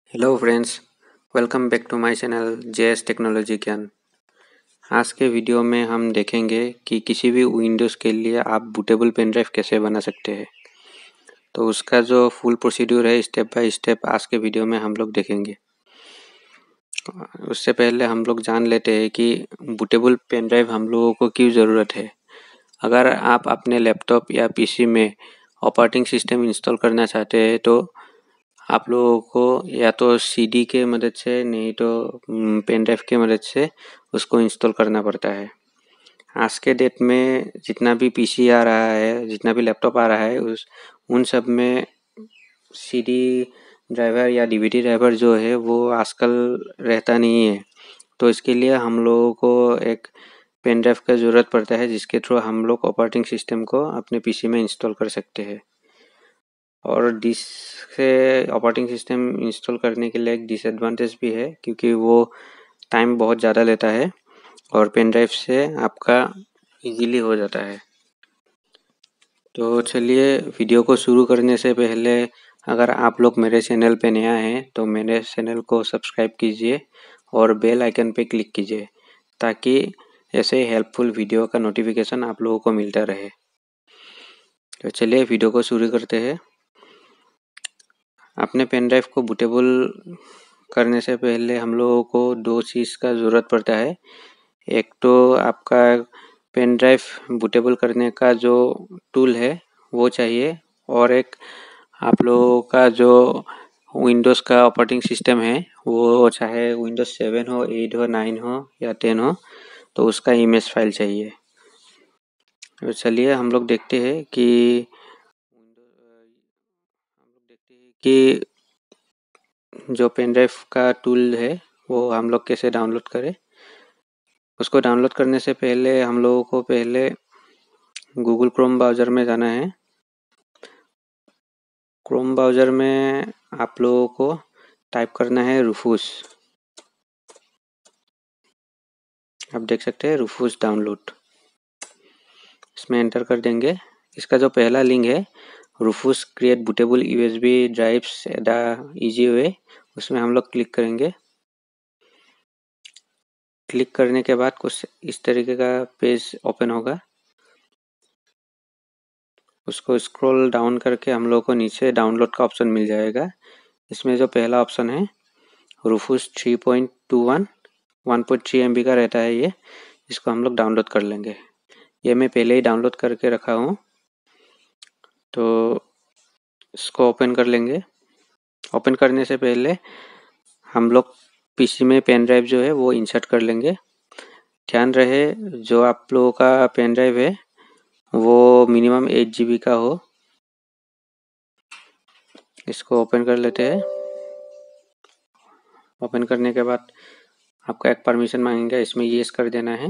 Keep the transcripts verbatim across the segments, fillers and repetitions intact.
Hello friends, welcome back to my channel JS technology ज्ञान। आज के वीडियो में हम देखेंगे कि किसी भी विंडोज़ के लिए आप बूटेबल पेन ड्राइव कैसे बना सकते हैं। तो उसका जो फुल प्रोसीड्यूर है स्टेप बाय स्टेप आज के वीडियो में हम लोग देखेंगे। उससे पहले हम लोग जान लेते हैं कि बूटेबल पेन ड्राइव हम लोगों को क्यों ज़रूरत है। अगर आप अपने लैपटॉप या पीसी में ऑपरेटिंग सिस्टम इंस्टॉल करना चाहते हैं तो आप लोगों को या तो सीडी के मदद से नहीं तो पेन ड्राइव के मदद से उसको इंस्टॉल करना पड़ता है। आज के डेट में जितना भी पीसी आ रहा है, जितना भी लैपटॉप आ रहा है, उस उन सब में सीडी ड्राइवर या डीवीडी ड्राइवर जो है वो आजकल रहता नहीं है। तो इसके लिए हम लोगों को एक पेन ड्राइव का ज़रूरत पड़ता है जिसके थ्रू हम लोग ऑपरेटिंग सिस्टम को अपने पीसी में इंस्टॉल कर सकते हैं। और डिस से ऑपरेटिंग सिस्टम इंस्टॉल करने के लिए एक डिसएडवांटेज भी है क्योंकि वो टाइम बहुत ज़्यादा लेता है और पेन ड्राइव से आपका इजीली हो जाता है। तो चलिए वीडियो को शुरू करने से पहले अगर आप लोग मेरे चैनल पे नया हैं तो मेरे चैनल को सब्सक्राइब कीजिए और बेल आइकन पे क्लिक कीजिए ताकि ऐसे हेल्पफुल वीडियो का नोटिफिकेशन आप लोगों को मिलता रहे। तो चलिए वीडियो को शुरू करते हैं। अपने पेन ड्राइव को बूटेबल करने से पहले हम लोगों को दो चीज़ का ज़रूरत पड़ता है। एक तो आपका पेन ड्राइव बूटेबल करने का जो टूल है वो चाहिए और एक आप लोगों का जो विंडोज़ का ऑपरेटिंग सिस्टम है वो चाहे विंडोज़ सेवन हो, एट हो, नाइन हो या टेन हो तो उसका इमेज फाइल चाहिए। तो चलिए हम लोग देखते हैं कि हम लोग देखते हैं कि जो पेन ड्राइव का टूल है वो हम लोग कैसे डाउनलोड करें। उसको डाउनलोड करने से पहले हम लोगों को पहले गूगल क्रोम ब्राउज़र में जाना है। क्रोम ब्राउज़र में आप लोगों को टाइप करना है रूफूस। आप देख सकते हैं रूफूस डाउनलोड, इसमें एंटर कर देंगे। इसका जो पहला लिंक है Rufus create bootable USB drives the easy way, उसमें हम लोग क्लिक करेंगे। क्लिक करने के बाद कुछ इस तरीके का पेज ओपन होगा। उसको स्क्रॉल डाउन करके हम लोग को नीचे डाउनलोड का ऑप्शन मिल जाएगा। इसमें जो पहला ऑप्शन है Rufus three point two one one point three M B का रहता है ये, इसको हम लोग डाउनलोड कर लेंगे। ये मैं पहले ही डाउनलोड करके रखा हूँ तो इसको ओपन कर लेंगे। ओपन करने से पहले हम लोग पीसी में पेन ड्राइव जो है वो इंसर्ट कर लेंगे। ध्यान रहे जो आप लोगों का पेन ड्राइव है वो मिनिमम एट जी बी का हो। इसको ओपन कर लेते हैं। ओपन करने के बाद आपका एक परमिशन मांगेगा, इसमें येस कर देना है।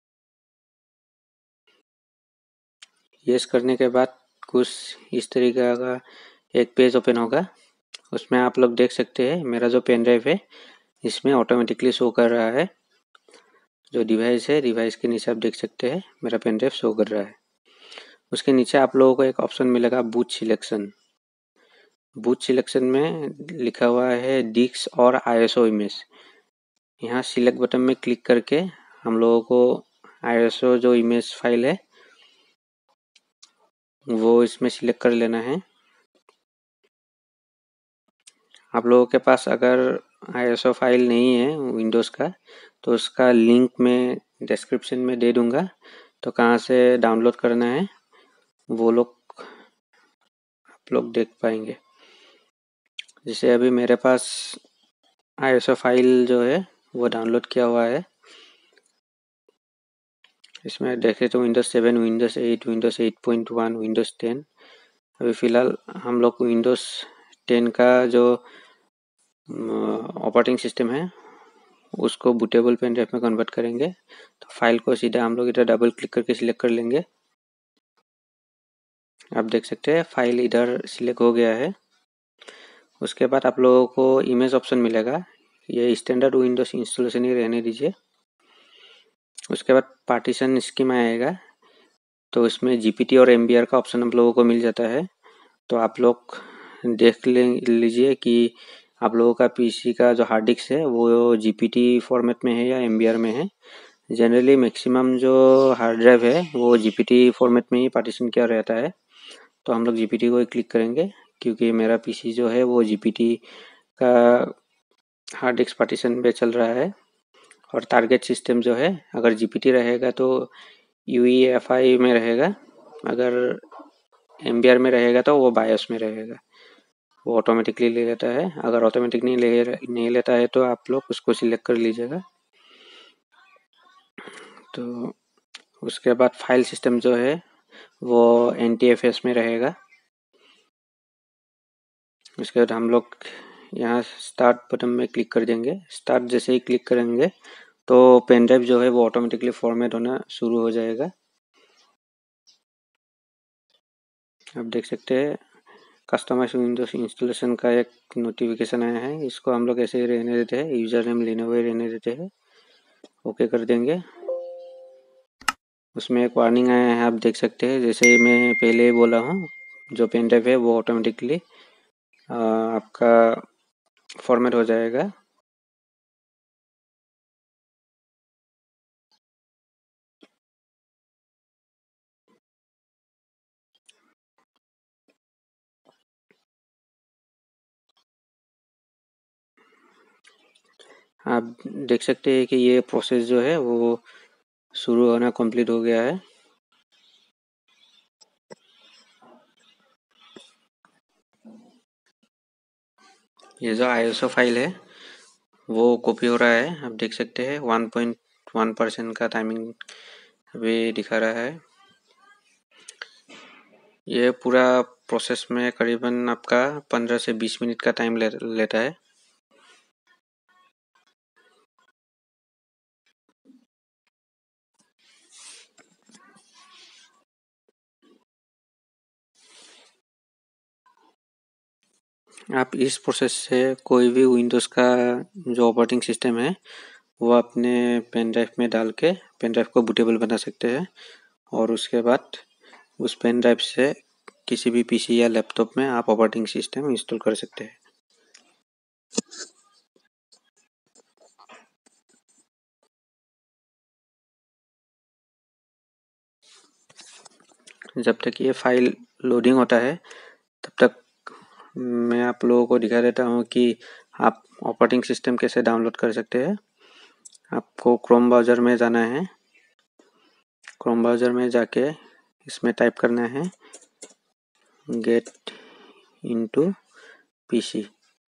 येस करने के बाद कुछ इस तरीके का एक पेज ओपन होगा। उसमें आप लोग देख सकते हैं मेरा जो पेन ड्राइव है इसमें ऑटोमेटिकली शो कर रहा है। जो डिवाइस है डिवाइस के नीचे आप देख सकते हैं मेरा पेन ड्राइव शो कर रहा है। उसके नीचे आप लोगों को एक ऑप्शन मिलेगा बूट सिलेक्शन। बूट सिलेक्शन में लिखा हुआ है डिस्क और आईएसओ इमेज। यहाँ सिलेक्ट बटन में क्लिक करके हम लोगों को आईएसओ जो इमेज फाइल है वो इसमें सिलेक्ट कर लेना है। आप लोगों के पास अगर आईएसओ फाइल नहीं है विंडोज़ का तो उसका लिंक मैं डिस्क्रिप्शन में दे दूँगा, तो कहाँ से डाउनलोड करना है वो लोग आप लोग देख पाएंगे। जैसे अभी मेरे पास आईएसओ फाइल जो है वो डाउनलोड किया हुआ है। इसमें देखें तो Windows seven, Windows eight, Windows eight point one, Windows ten. अभी फ़िलहाल हम लोग विंडोज़ टेन का जो ऑपरेटिंग सिस्टम है उसको बूटेबल पेन ड्राइव में कन्वर्ट करेंगे। तो फाइल को सीधा हम लोग इधर डबल क्लिक करके सिलेक्ट कर लेंगे। आप देख सकते हैं फाइल इधर सिलेक्ट हो गया है। उसके बाद आप लोगों को इमेज ऑप्शन मिलेगा, ये स्टैंडर्ड विंडोज़ इंस्टॉलेशन ही रहने दीजिए। उसके बाद पार्टीशन स्कीम आएगा तो इसमें जीपीटी और एमबीआर का ऑप्शन आप लोगों को मिल जाता है। तो आप लोग देख ले लीजिए कि आप लोगों का पीसी का जो हार्ड डिस्क है वो जीपीटी फॉर्मेट में है या एमबीआर में है। जनरली मैक्सिमम जो हार्ड ड्राइव है वो जीपीटी फॉर्मेट में ही पार्टीशन किया रहता है, तो हम लोग जीपीटी को ही क्लिक करेंगे क्योंकि मेरा पीसी जो है वो जीपीटी का हार्ड डिस्क पार्टीशन पे चल रहा है। और टारगेट सिस्टम जो है अगर जीपीटी रहेगा तो यूईएफआई में रहेगा, अगर एमबीआर में रहेगा तो वो बायोस में रहेगा, वो ऑटोमेटिकली ले लेता है। अगर ऑटोमेटिक नहीं ले नहीं लेता है तो आप लोग उसको सिलेक्ट कर लीजिएगा। तो उसके बाद फाइल सिस्टम जो है वो एनटीएफएस में रहेगा। उसके बाद हम लोग यहाँ स्टार्ट बटन में क्लिक कर देंगे। स्टार्ट जैसे ही क्लिक करेंगे तो पेन ड्राइव जो है वो ऑटोमेटिकली फॉर्मेट होना शुरू हो जाएगा। आप देख सकते हैं कस्टमाइज विंडोज इंस्टॉलेशन का एक नोटिफिकेशन आया है, इसको हम लोग ऐसे ही रहने देते हैं, यूजर नेम लेनोवो रहने देते हैं, ओके कर देंगे। उसमें एक वार्निंग आया है, आप देख सकते हैं जैसे मैं पहले ही बोला हूँ, जो पेन ड्राइव है वो ऑटोमेटिकली आपका फॉर्मेट हो जाएगा। आप देख सकते हैं कि ये प्रोसेस जो है वो शुरू होना कंप्लीट हो गया है। ये जो आईएसओ फाइल है वो कॉपी हो रहा है, आप देख सकते हैं वन पॉइंट वन परसेंट का टाइमिंग अभी दिखा रहा है। ये पूरा प्रोसेस में करीबन आपका पंद्रह से बीस मिनट का टाइम ले, लेता है। आप इस प्रोसेस से कोई भी विंडोज़ का जो ऑपरेटिंग सिस्टम है वो अपने पेन ड्राइव में डाल के पेन ड्राइव को बूटेबल बना सकते हैं, और उसके बाद उस पेन ड्राइव से किसी भी पीसी या लैपटॉप में आप ऑपरेटिंग सिस्टम इंस्टॉल कर सकते हैं। जब तक ये फाइल लोडिंग होता है तब तक मैं आप लोगों को दिखा देता हूँ कि आप ऑपरेटिंग सिस्टम कैसे डाउनलोड कर सकते हैं। आपको क्रोम ब्राउज़र में जाना है, क्रोम ब्राउज़र में जाके इसमें टाइप करना है गेट इनटू पीसी।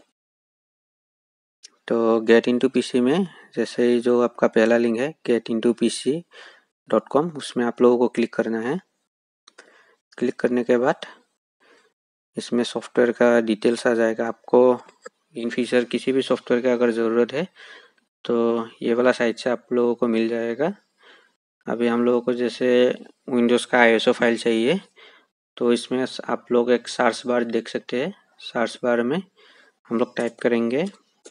तो गेट इनटू पीसी में जैसे ही जो आपका पहला लिंक है get into PC dot com, उसमें आप लोगों को क्लिक करना है। क्लिक करने के बाद इसमें सॉफ्टवेयर का डिटेल्स आ जाएगा। आपको इन फ्यूचर किसी भी सॉफ्टवेयर की अगर ज़रूरत है तो ये वाला साइट से आप लोगों को मिल जाएगा। अभी हम लोगों को जैसे विंडोज़ का आईएसओ फाइल चाहिए तो इसमें आप लोग एक सर्च बार देख सकते हैं। सर्च बार में हम लोग टाइप करेंगे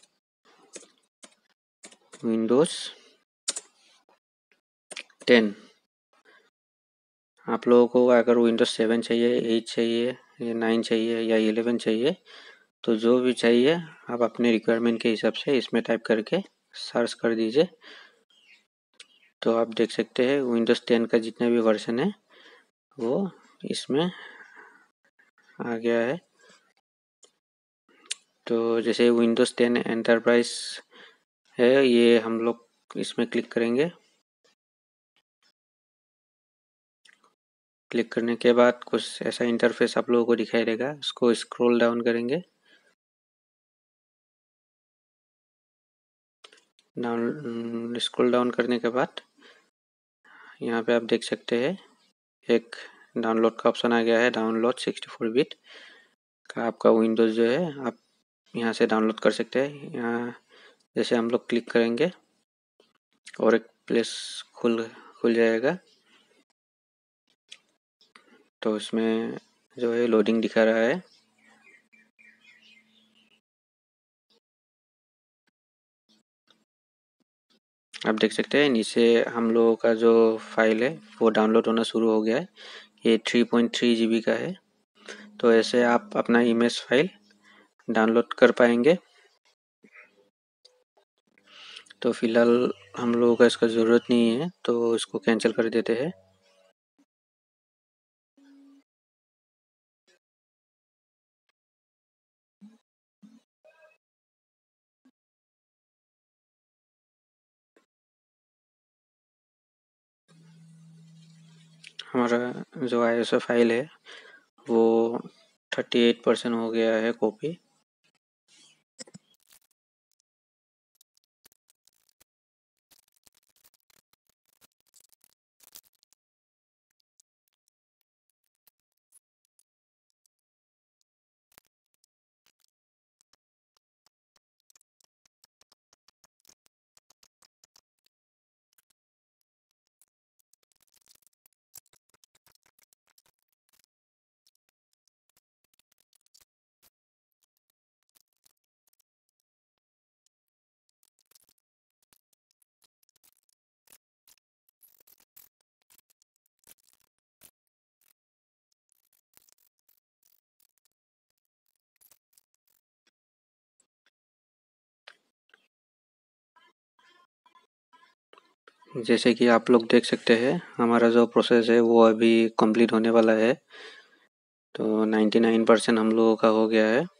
विंडोज़ टेन। आप लोगों को अगर विंडोज़ सेवन चाहिए, एट चाहिए या नाइन चाहिए या इलेवन चाहिए तो जो भी चाहिए आप अपने रिक्वायरमेंट के हिसाब से इसमें टाइप करके सर्च कर दीजिए। तो आप देख सकते हैं विंडोज़ टेन का जितना भी वर्जन है वो इसमें आ गया है। तो जैसे विंडोज़ टेन एंटरप्राइज है, ये हम लोग इसमें क्लिक करेंगे। क्लिक करने के बाद कुछ ऐसा इंटरफेस आप लोगों को दिखाई देगा, उसको स्क्रॉल डाउन करेंगे। डाउन स्क्रॉल डाउन करने के बाद यहाँ पे आप देख सकते हैं एक डाउनलोड का ऑप्शन आ गया है। डाउनलोड सिक्सटी फोर बिट का आपका विंडोज़ जो है आप यहाँ से डाउनलोड कर सकते हैं। यहाँ जैसे हम लोग क्लिक करेंगे और एक प्लेस खुल खुल जाएगा, तो इसमें जो है लोडिंग दिखा रहा है। आप देख सकते हैं नीचे हम लोगों का जो फाइल है वो डाउनलोड होना शुरू हो गया है। ये three point three G B का है। तो ऐसे आप अपना इमेज फाइल डाउनलोड कर पाएंगे। तो फिलहाल हम लोगों का इसका ज़रूरत नहीं है, तो इसको कैंसिल कर देते हैं। हमारा जो आई एस ओ फाइल है वो थर्टी एट परसेंट हो गया है कॉपी। जैसे कि आप लोग देख सकते हैं, हमारा जो प्रोसेस है वो अभी कंप्लीट होने वाला है। तो नाइन्टी नाइन परसेंट हम लोगों का हो गया है।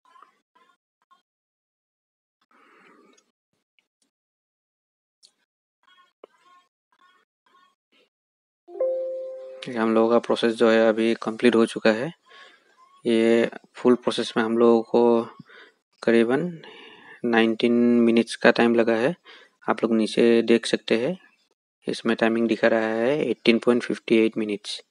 हम लोगों का प्रोसेस जो है अभी कंप्लीट हो चुका है। ये फुल प्रोसेस में हम लोगों को करीबन नाइनटीन मिनट्स का टाइम लगा है। आप लोग नीचे देख सकते हैं, इसमें टाइमिंग दिखा रहा है eighteen point fifty eight minutes.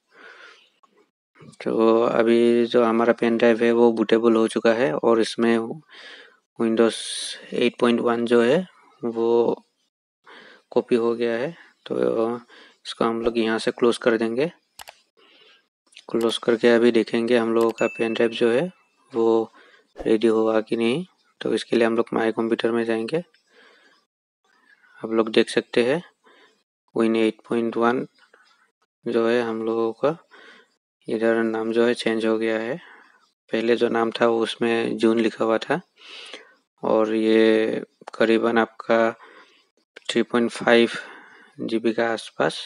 तो अभी जो हमारा पेन ड्राइव है वो बूटेबल हो चुका है और इसमें विंडोज़ एट पॉइंट वन जो है वो कॉपी हो गया है। तो इसको हम लोग यहाँ से क्लोज कर देंगे। क्लोज करके अभी देखेंगे हम लोगों का पेन ड्राइव जो है वो रेडी हुआ कि नहीं। तो इसके लिए हम लोग माई कंप्यूटर में जाएंगे। आप लोग देख सकते हैं विन एट पॉइंट वन जो है हम लोगों का इधर नाम जो है चेंज हो गया है। पहले जो नाम था वो उसमें जून लिखा हुआ था और ये करीबन आपका थ्री पॉइंट फाइव जीबी का आसपास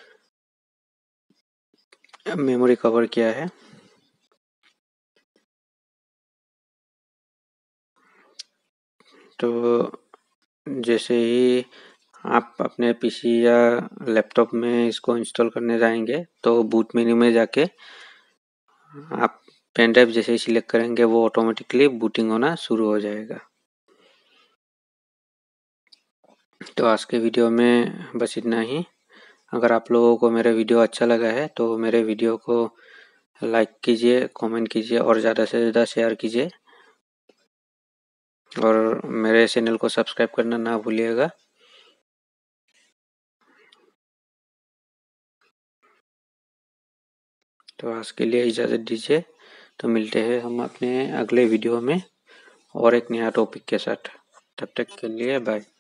मेमोरी कवर किया है। तो जैसे ही आप अपने पीसी या लैपटॉप में इसको इंस्टॉल करने जाएंगे तो बूट मेन्यू में जाके आप पेन ड्राइव जैसे ही सिलेक्ट करेंगे वो ऑटोमेटिकली बूटिंग होना शुरू हो जाएगा। तो आज के वीडियो में बस इतना ही। अगर आप लोगों को मेरा वीडियो अच्छा लगा है तो मेरे वीडियो को लाइक कीजिए, कमेंट कीजिए और ज़्यादा से ज़्यादा शेयर कीजिए और मेरे चैनल को सब्सक्राइब करना ना भूलिएगा। तो आज के लिए इजाज़त दीजिए। तो मिलते हैं हम अपने अगले वीडियो में और एक नया टॉपिक के साथ। तब तक के लिए बाय।